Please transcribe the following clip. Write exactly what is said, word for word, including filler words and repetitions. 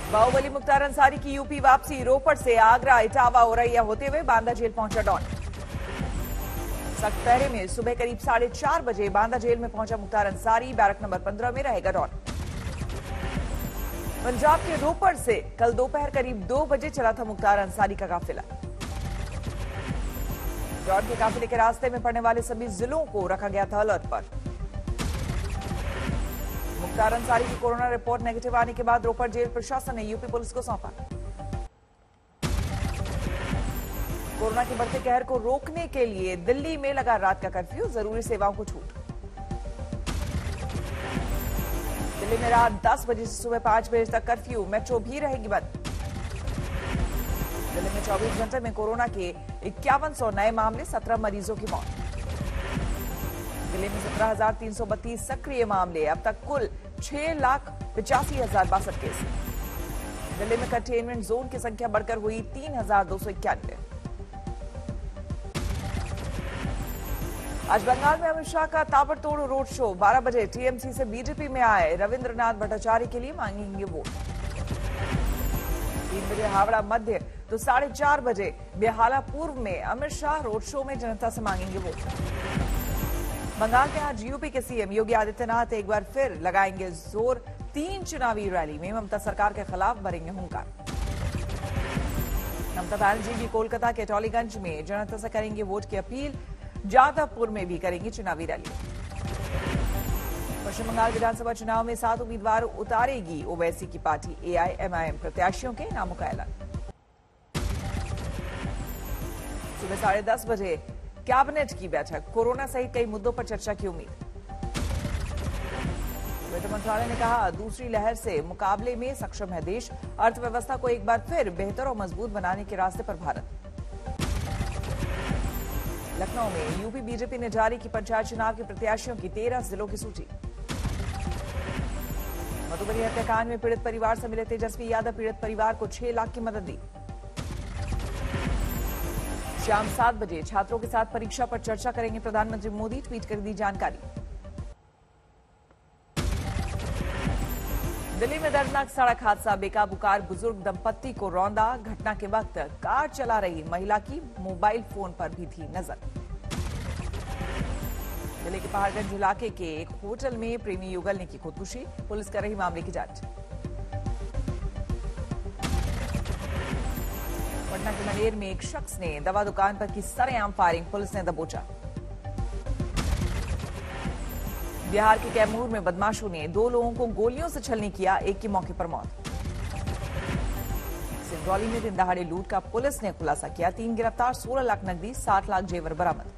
बाहुबली मुख्तार अंसारी की यूपी वापसी। रोपड़ से आगरा, इटावा, औरैया होते हुए बांदा जेल पहुंचा डॉन। सख्त पहरे में सुबह करीब साढ़े चार बजे बांदा जेल में पहुंचा मुख्तार अंसारी। बैरक नंबर पंद्रह में रहेगा डॉन। पंजाब के रोपड़ से कल दोपहर करीब दो बजे चला था मुख्तार अंसारी का काफिला। डॉन के काफिले के रास्ते में पड़ने वाले सभी जिलों को रखा गया था अलर्ट पर। मुख्तार अंसारी की कोरोना रिपोर्ट नेगेटिव आने के बाद रोपड़ जेल प्रशासन ने यूपी पुलिस को सौंपा। कोरोना के बढ़ते कहर को रोकने के लिए दिल्ली में लगा रात का कर्फ्यू। जरूरी सेवाओं को छूट। दिल्ली में रात दस बजे से सुबह पांच बजे तक कर्फ्यू। मेट्रो भी रहेगी बंद। दिल्ली में चौबीस घंटे में कोरोना के इक्यावन सौ नए मामले, सत्रह मरीजों की मौत। दिल्ली में सत्रह हजार तीन सौ बत्तीस सक्रिय मामले। अब तक कुल छह लाख पिचासी हजार बासठ केस। दिल्ली में कंटेनमेंट जोन की संख्या बढ़कर हुई तीन हजार दो सौ इक्यानवे। आज बंगाल में अमित शाह का ताबड़तोड़ रोड शो। बारह बजे टीएमसी से बीजेपी में आए रविंद्रनाथ भट्टाचार्य के लिए मांगेंगे वोट। तीन बजे हावड़ा मध्य तो साढ़े चार बजे बेहाला पूर्व में अमित शाह रोड शो में जनता से मांगेंगे वोट। बंगाल में आज यूपी के सीएम योगी आदित्यनाथ एक बार फिर लगाएंगे जोर। तीन चुनावी रैली में ममता सरकार के खिलाफ भरेंगे हुंकार। ममता बनर्जी भी कोलकाता के टॉलीगंज में जनता से करेंगे वोट की अपील। जादवपुर में भी करेंगी चुनावी रैली। पश्चिम बंगाल विधानसभा चुनाव में सात उम्मीदवार उतारेगी ओवैसी की पार्टी। एआईएमआईएम प्रत्याशियों के नामों का ऐलान। सुबह साढ़े दस बजे कैबिनेट की बैठक। कोरोना सहित कई मुद्दों पर चर्चा की उम्मीद। वित्त मंत्रालय ने कहा, दूसरी लहर से मुकाबले में सक्षम है देश। अर्थव्यवस्था को एक बार फिर बेहतर और मजबूत बनाने के रास्ते पर भारत। लखनऊ में यूपी बीजेपी ने जारी की पंचायत चुनाव के प्रत्याशियों की तेरह जिलों की सूची। मधुबनी हत्याकांड में पीड़ित परिवार से मिले तेजस्वी यादव। पीड़ित परिवार को छह लाख की मदद दी। शाम सात बजे छात्रों के साथ परीक्षा पर चर्चा करेंगे प्रधानमंत्री मोदी। ट्वीट कर दी जानकारी। दिल्ली में दर्दनाक सड़क हादसा। बेकाबू कार बुजुर्ग दंपत्ति को रौंदा। घटना के वक्त कार चला रही महिला की मोबाइल फोन पर भी थी नजर। दिल्ली के पहाड़गंज इलाके के एक होटल में प्रेमी युगल ने की खुदकुशी। पुलिस कर रही मामले की जांच। पटना के मनेर में एक शख्स ने दवा दुकान पर की सरेआम फायरिंग। पुलिस ने दबोचा। बिहार के कैमूर में बदमाशों ने दो लोगों को गोलियों से छलनी किया। एक की मौके पर मौत। सिंगरौली में दिन दहाड़े लूट का पुलिस ने खुलासा किया। तीन गिरफ्तार, सोलह लाख नकदी, सात लाख जेवर बरामद।